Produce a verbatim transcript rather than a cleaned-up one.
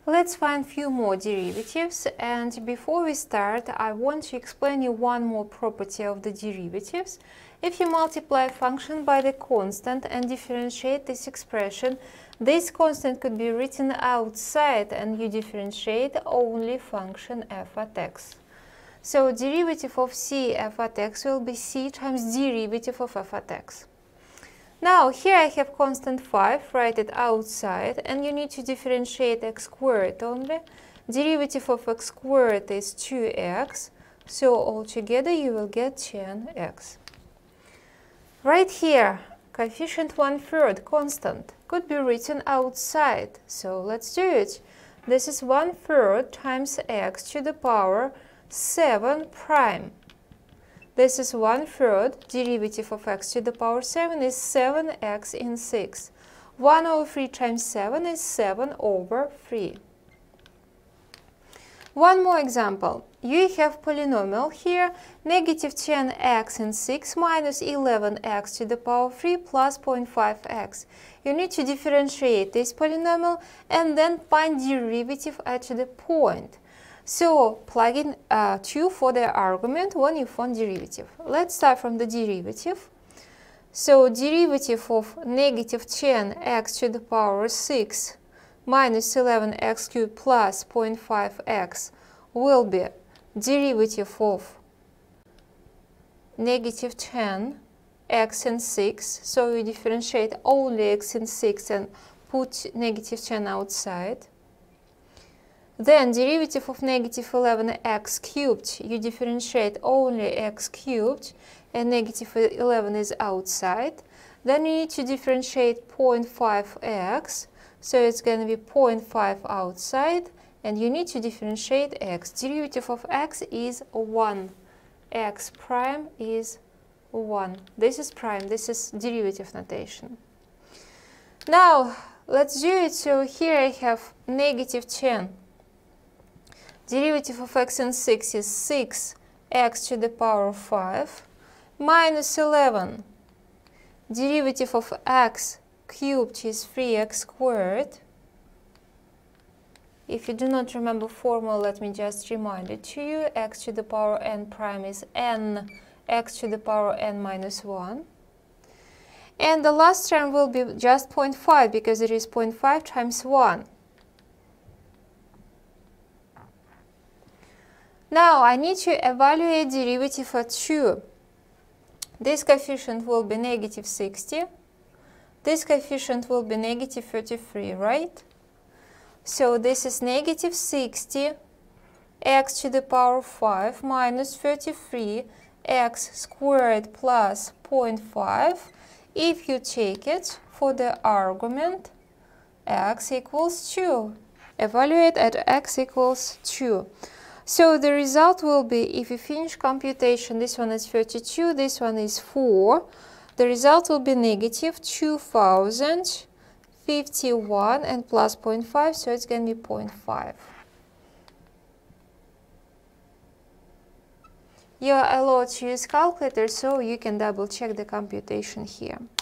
Let's find few more derivatives, and before we start I want to explain you one more property of the derivatives. If you multiply a function by the constant and differentiate this expression, this constant could be written outside and you differentiate only function f at x. So derivative of c f at x will be c times derivative of f at x. Now here I have constant five, write it outside, and you need to differentiate x squared only. Derivative of x squared is two x, so altogether you will get ten x. Right here, coefficient one third constant could be written outside, so let's do it. This is one third times x to the power seven prime. This is one third, derivative of x to the power seven is seven x in six. one over three times seven is seven over three. One more example. You have polynomial here, negative ten x in six minus eleven x to the power three plus zero point five x. You need to differentiate this polynomial and then find derivative at the point. So plug in uh, two for the argument when you find derivative. Let's start from the derivative. So derivative of negative ten x to the power six minus eleven x cubed plus zero point five x will be derivative of negative ten x in six. So you differentiate only x in six and put negative ten outside. Then derivative of negative eleven x cubed, you differentiate only x cubed and negative eleven is outside. Then you need to differentiate zero point five x, so it's going to be zero point five outside, and you need to differentiate x. Derivative of x is one. X prime is one. This is prime, this is derivative notation. Now let's do it. So here I have negative ten. Derivative of x in six is six x to the power five minus eleven. Derivative of x cubed is three x squared. If you do not remember formula, let me just remind it to you. X to the power n prime is n x to the power n minus one. And the last term will be just zero point five because it is zero point five times one. Now I need to evaluate derivative at two. This coefficient will be negative sixty. This coefficient will be negative thirty-three, right? So this is negative sixty x to the power five minus thirty-three x squared plus zero point five. If you take it for the argument x equals two. Evaluate at x equals two. So the result will be, if you finish computation, this one is thirty-two, this one is four. The result will be negative two thousand fifty-one and plus zero point five, so it's going to be zero point five. You are allowed to use calculator, so you can double check the computation here.